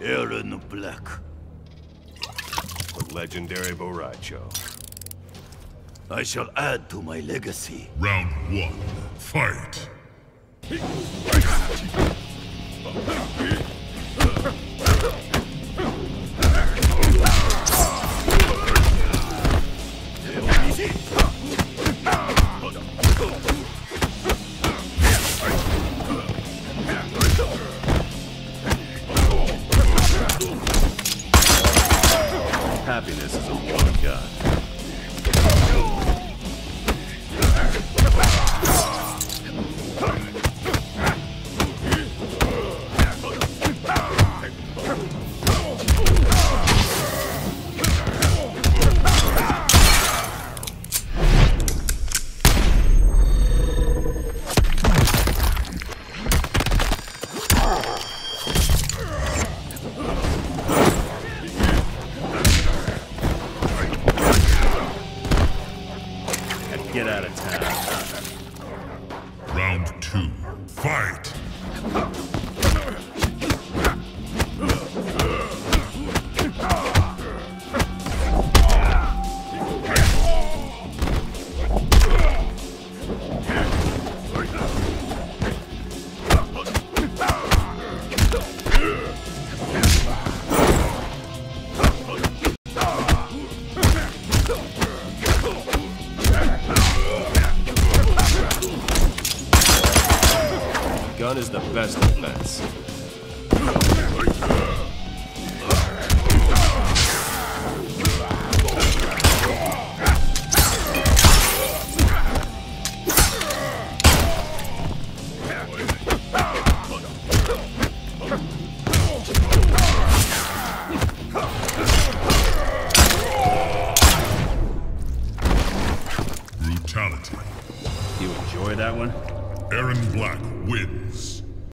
Erron Black. The legendary Borracho. I shall add to my legacy. Round 1. Fight! Happiness is a war of God. Get out of town. Round 2. Fight! Gun is the best defense. Brutality. You enjoy that one? Erron Black wins.